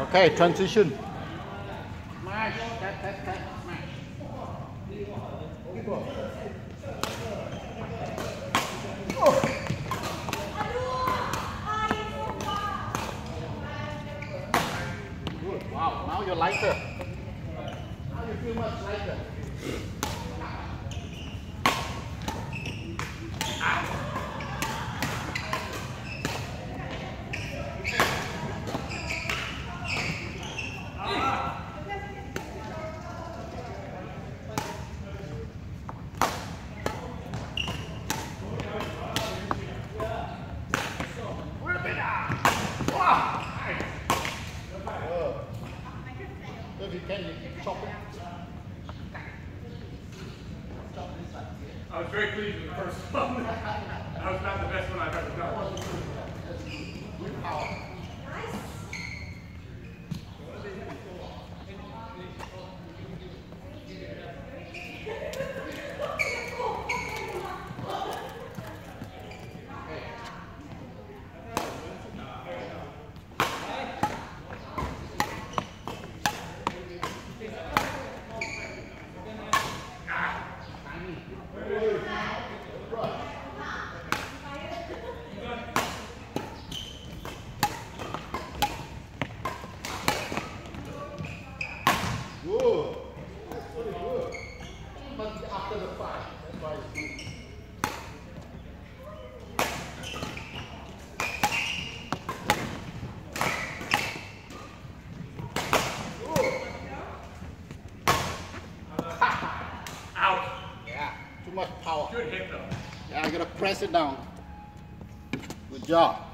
Okay, transition. Smash, tap, tap, tap, smash. Keep on. Good, wow, now you're lighter. Now you feel much lighter. If you can, you can chop it. I was very pleased with the first one. That was not the best one I've ever done. Good power. Good. That's pretty good. But after the fight, that's why it's good. Out. Yeah, too much power. Good hit though. Yeah, I gotta press it down. Good job.